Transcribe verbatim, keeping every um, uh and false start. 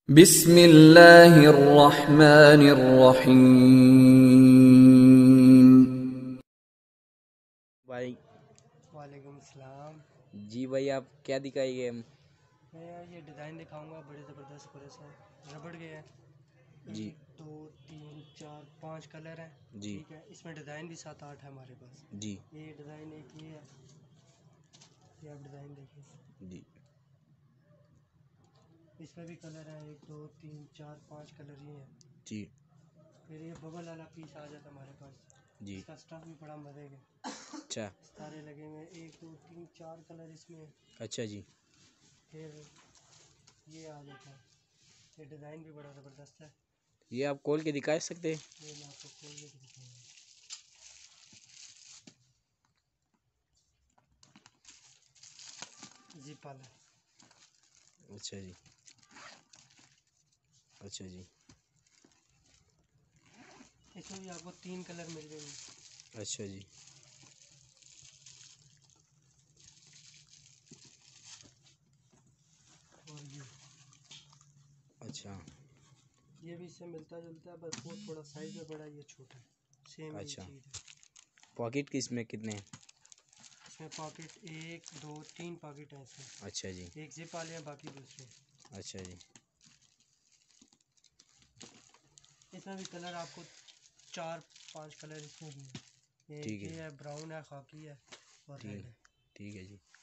बिस्मिल्लाहिर्रहमानिर्रहीम। भाई वालेकुम सलाम। जी भाई, आप क्या दिखाएंगे? हम मैं यार ये डिज़ाइन दिखाऊंगा, बड़े ज़बरदस्त बड़े से रबड़ के हैं। जी एक दो तीन चार पांच कलर हैं। जी ठीक है, इसमें डिज़ाइन भी सात आठ है हमारे पास। जी ये डिज़ाइन एक ये है, ये आप डिज़ाइन देखिए। जी इसमें भी कलर हैं, एक दो तीन चार पांच कलर ये हैं। जी फिर ये बबल वाला पीस आ जाता हमारे पास। जी इसका स्टफ भी बड़ा मजे का, अच्छा सारे लगे हुए हैं। एक दो तीन चार कलर इसमें। अच्छा जी। फिर ये आ जाता है, ये डिज़ाइन भी बड़ा ज़बरदस्त है। ये आप खोल के दिखा सकते हैं? ये मैं आपको खोल के दिखाऊंगा। जिप वाला। अच्छा जी अच्छा जी इसमें भी आपको तीन कलर मिल जाएंगे। अच्छा जी और ये अच्छा ये भी इससे मिलता जुलता है, बस वो थोड़ा साइज में बड़ा, ये छोटा है। सेम यही अच्छा। चीज़ है। पॉकेट किस में कितने हैं? इसमें पॉकेट एक दो तीन पॉकेट है इसमें। अच्छा जी एक जिप वाले हैं, बाकी दूसरे। अच्छा जी इसमें भी कलर आपको चार पांच कलर इसमें भी है। एक ठीक है ये जी, है, ब्राउन है, खाकी है और रेड ठीक है। ठीक है जी।